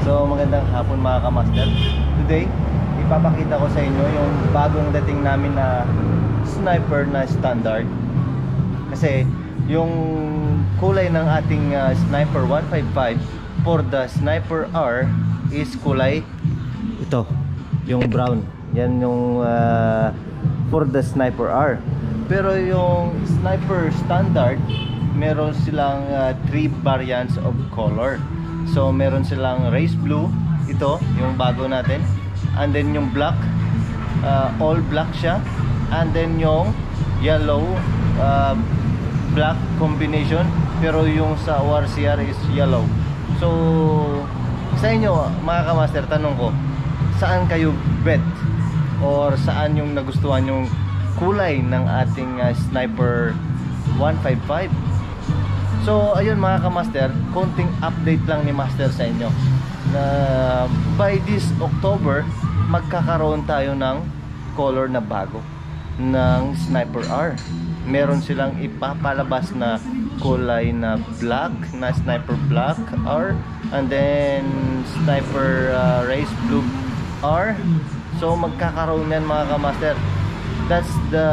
So magandang hapon mga kamaster. Today, ipapakita ko sa inyo yung bagong dating namin na sniper na standard. Kasi yung kulay ng ating sniper 155 for the sniper R is kulay ito, yung brown. Yan yung for the sniper R. Pero yung sniper standard, meron silang 3 variants of color. So meron silang race blue, ito yung bago natin, and then yung black, all black siya, and then yung yellow black combination, pero yung sa ORCR is yellow. So sa inyo mga kamaster, tanong ko, saan kayo bet or saan yung nagustuhan yung kulay ng ating sniper 155? So ayun mga kamaster, konting update lang ni master sa inyo na by this October magkakaroon tayo ng color na bago ng sniper R. Meron silang ipapalabas na kulay na black, na sniper black R, and then sniper race blue R. So magkakaroon yan mga kamaster. That's the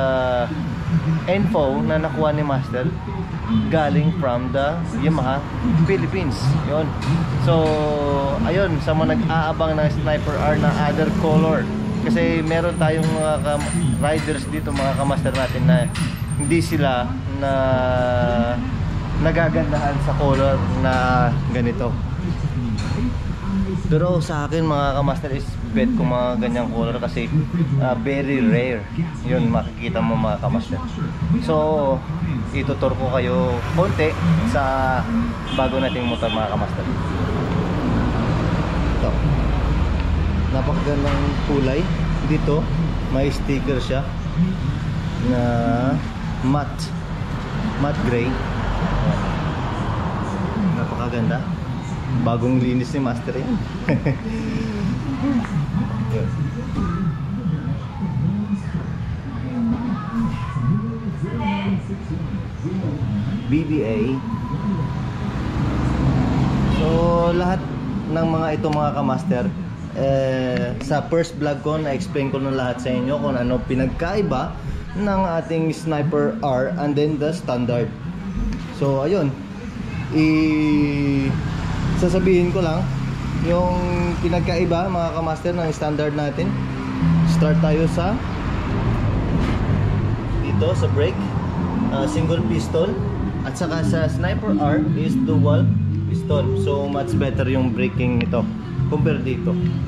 info na nakuha ni master galing from the Yamaha Philippines. Yun. So ayun, sa mga nag-aabang ng sniper R na other color, kasi meron tayong mga riders dito mga kamaster natin na hindi sila na nagagandahan sa color na ganito. Pero sa akin mga kamaster is bet ko mga ganyang color kasi very rare yun makikita mo mga kamaster. So itutur ko kayo konti sa bago nating motor mga kamaster. Ito, napakagandang kulay. Dito may sticker siya na matte gray. Napakaganda, bagong linis ni master yan. BBA. So lahat ng mga ito mga kamaster, sa first vlog ko na-explain ko na lahat sa inyo kung ano pinagkaiba ng ating sniper R and then the standard. So ayun, sasabihin ko lang yung pinagkaiba mga kamaster ng standard natin. Start tayo sa dito sa brake, single piston, at saka sa sniper R is dual piston. So much better yung braking nito compare dito.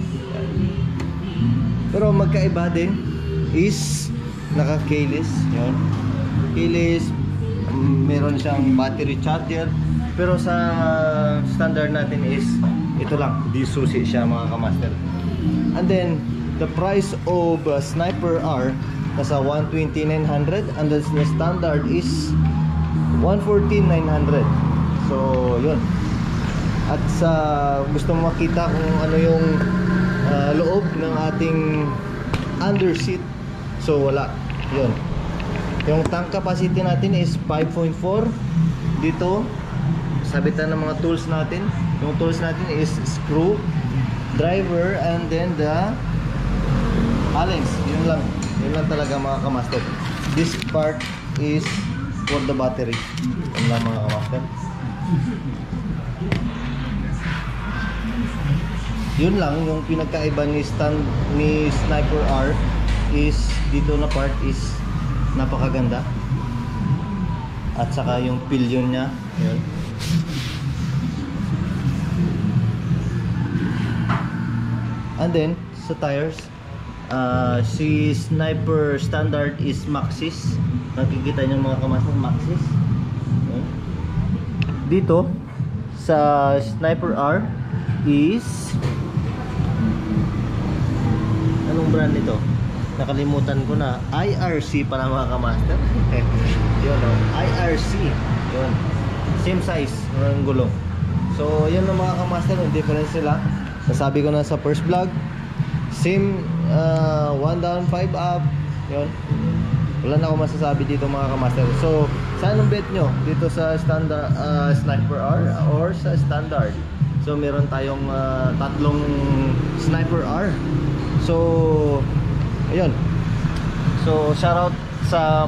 Pero magkaiba din is naka keyless. Yun, keyless, meron siyang battery charger. Pero sa standard natin is ito lang, di susi siya mga kamaster. And then the price of sniper R nasa 120,900 and the standard is 114,900. So yun. At sa gusto mo makita kung ano yung loob ng ating underseat, so wala. Yun, yung tank capacity natin is 5.4. Dito sabitan ng mga tools natin. Yung tools natin is screw, driver, and then the Allen's. Yun lang talaga mga kamaster. This part is for the battery. Yun lang mga kamaster. Yun lang yung pinagkaiba ni sniper R is dito na part is napakaganda. At saka yung pillion nya. Yun. And then sa tires, si sniper standard is Maxxis. Nakikita nyo mga kamaster, Maxxis. Dito sa sniper R is anong brand nito? Nakalimutan ko na. IRC pala mga kamaster. Yun o, IRC. Yun, same size ng gulong. So yun ang mga kamaster, yung difference nila. Nasabi ko na sa first vlog, same 1 down 5 up. Yun, wala na ako masasabi dito mga kamaster. So saan ang bet nyo? Dito sa standard sniper R or sa standard? So meron tayong tatlong Sniper R. So ayun. So shoutout sa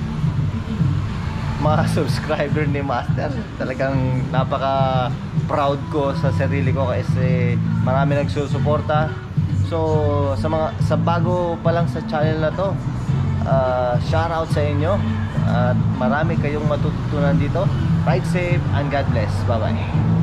mga subscriber ni Master. Talagang napaka proud ko sa sarili ko kasi marami nagsusuporta. So sa bago pa lang sa channel na to, shoutout sa inyo at marami kayong matututunan dito. Ride safe and God bless. Bye bye.